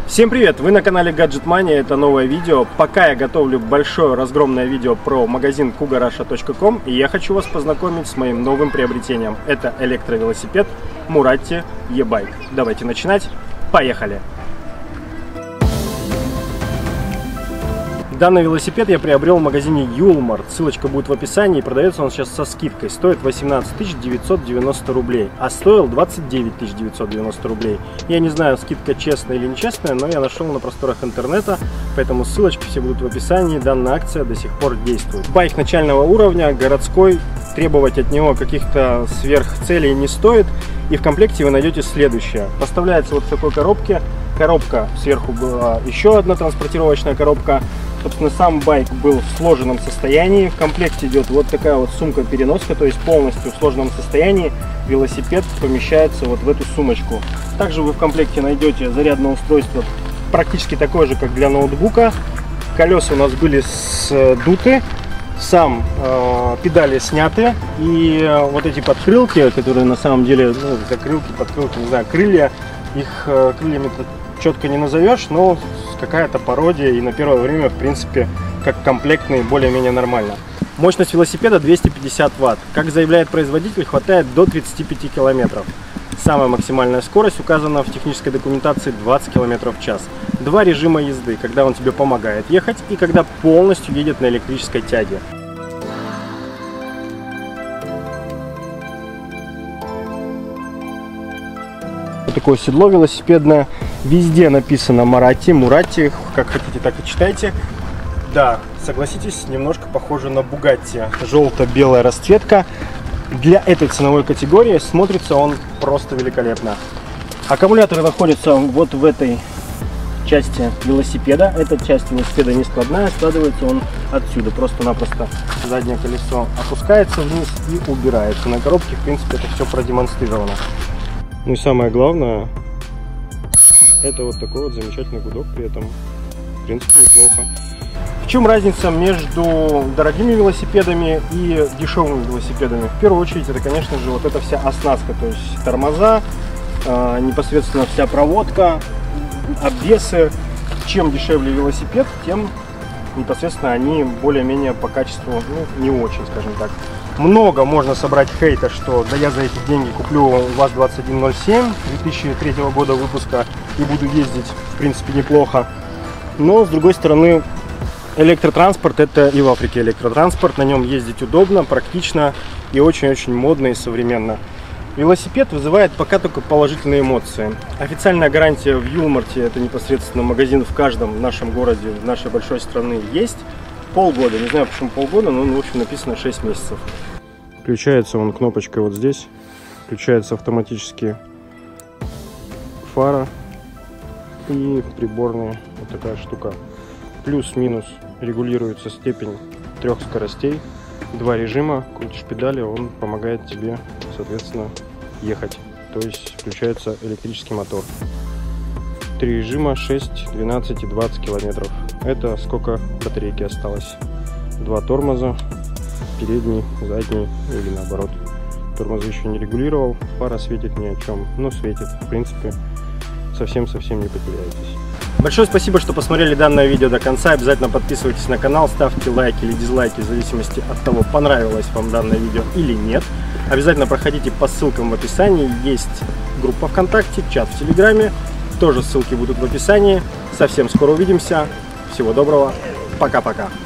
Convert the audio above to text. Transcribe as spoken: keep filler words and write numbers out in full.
Всем привет! Вы на канале Gadget Mania, это новое видео. Пока я готовлю большое разгромное видео про магазин куга раша точка ком, и я хочу вас познакомить с моим новым приобретением. Это электровелосипед Muratti E-Bike. Давайте начинать. Поехали! Данный велосипед я приобрел в магазине Юлмарт. Ссылочка будет в описании. Продается он сейчас со скидкой. Стоит восемнадцать тысяч девятьсот девяносто рублей, а стоил двадцать девять тысяч девятьсот девяносто рублей. Я не знаю, скидка честная или нечестная, но я нашел на просторах интернета, поэтому ссылочки все будут в описании. Данная акция до сих пор действует. Байк начального уровня, городской, требовать от него каких-то сверхцелей не стоит. И в комплекте вы найдете следующее. Поставляется вот в такой коробке. Коробка, сверху была еще одна транспортировочная коробка. Собственно, сам байк был в сложенном состоянии. В комплекте идет вот такая вот сумка-переноска, то есть полностью в сложенном состоянии велосипед помещается вот в эту сумочку. Также вы в комплекте найдете зарядное устройство, практически такое же, как для ноутбука. Колеса у нас были сдуты, сам э, педали сняты, и э, вот эти подкрылки, которые на самом деле, ну, закрылки, подкрылки, не знаю, крылья, их э, крыльями четко не назовешь, но какая-то пародия, и на первое время, в принципе, как комплектный, более-менее нормально. Мощность велосипеда двести пятьдесят ватт. Как заявляет производитель, хватает до тридцати пяти километров. Самая максимальная скорость указана в технической документации двадцать километров в час. Два режима езды, когда он тебе помогает ехать и когда полностью едет на электрической тяге. Такое седло велосипедное, везде написано Muratti, Muratti, как хотите, так и читайте. Да, согласитесь, немножко похоже на Bugatti, желто-белая расцветка. Для этой ценовой категории смотрится он просто великолепно. Аккумуляторы находятся вот в этой части велосипеда. Эта часть велосипеда не складная, складывается он отсюда. Просто-напросто заднее колесо опускается вниз и убирается. На коробке, в принципе, это все продемонстрировано. Ну и самое главное, это вот такой вот замечательный гудок, при этом, в принципе, неплохо. В чем разница между дорогими велосипедами и дешевыми велосипедами? В первую очередь, это, конечно же, вот эта вся оснастка, то есть тормоза, э, непосредственно вся проводка, обвесы. Чем дешевле велосипед, тем непосредственно они более-менее по качеству, ну, не очень, скажем так. Много можно собрать хейта, что да я за эти деньги куплю ВАЗ двадцать один ноль семь две тысячи третьего года выпуска и буду ездить, в принципе, неплохо. Но, с другой стороны, электротранспорт — это и в Африке электротранспорт. На нем ездить удобно, практично и очень-очень модно и современно. Велосипед вызывает пока только положительные эмоции. Официальная гарантия в Юлмарте, это непосредственно магазин в каждом нашем городе, в нашей большой стране, есть. Полгода, не знаю почему полгода, но, в общем, написано шесть месяцев. Включается он кнопочкой вот здесь. Включается автоматически фара и приборная вот такая штука. Плюс-минус регулируется степень трех скоростей. Два режима. Крутишь педали, он помогает тебе, соответственно, ехать. То есть включается электрический мотор. Три режима: шесть, двенадцать и двадцать километров. Это сколько батарейки осталось. Два тормоза, передний, задний или наоборот. Тормозы еще не регулировал. Фара светит ни о чем, но светит. В принципе, совсем-совсем не потеряетесь. Большое спасибо, что посмотрели данное видео до конца. Обязательно подписывайтесь на канал, ставьте лайки или дизлайки в зависимости от того, понравилось вам данное видео или нет. Обязательно проходите по ссылкам в описании. Есть группа ВКонтакте, чат в Телеграме. Тоже ссылки будут в описании. Совсем скоро увидимся. Всего доброго. Пока-пока.